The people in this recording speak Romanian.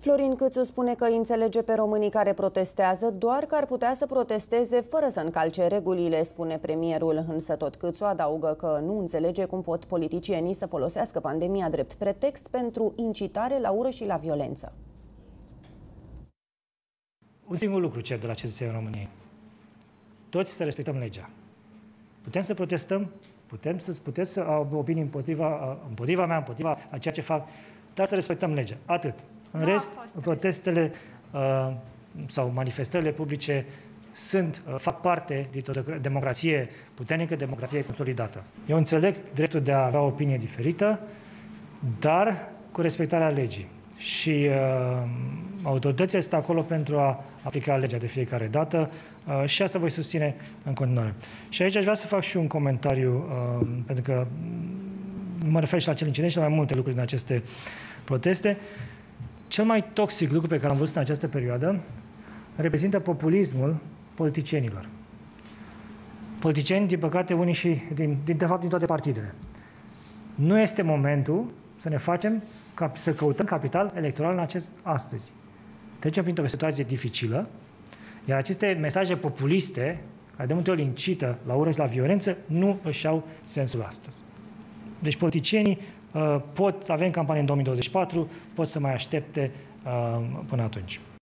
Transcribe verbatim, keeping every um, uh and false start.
Florin Câțu spune că îi înțelege pe românii care protestează, doar că ar putea să protesteze fără să încalce regulile, spune premierul. Însă tot Câțu adaugă că nu înțelege cum pot politicienii să folosească pandemia drept pretext pentru incitare la ură și la violență. Un singur lucru cer de la cetățenii României. Toți să respectăm legea. Putem să protestăm, putem să puteți să au opinii împotriva, împotriva mea, împotriva a ceea ce fac, dar să respectăm legea. Atât. În rest, protestele uh, sau manifestările publice sunt, uh, fac parte dintr-o democrație puternică, democrație consolidată. Eu înțeleg dreptul de a avea o opinie diferită, dar cu respectarea legii. Și uh, autoritățile sunt acolo pentru a aplica legea de fiecare dată uh, și asta voi susține în continuare. Și aici aș vrea să fac și un comentariu, uh, pentru că mă refer și la acel incident și la mai multe lucruri din aceste proteste. Cel mai toxic lucru pe care am văzut în această perioadă reprezintă populismul politicienilor. Politicieni, din păcate, unii și, din, din, de fapt, din toate partidele. Nu este momentul să ne facem, ca, să căutăm capital electoral în acest astăzi. Trecem printr-o situație dificilă, iar aceste mesaje populiste, care de multe ori incită la ură și la violență, nu își au sensul astăzi. Deci politicienii uh, pot avea campanie în două mii douăzeci și patru, pot să mai aștepte uh, până atunci.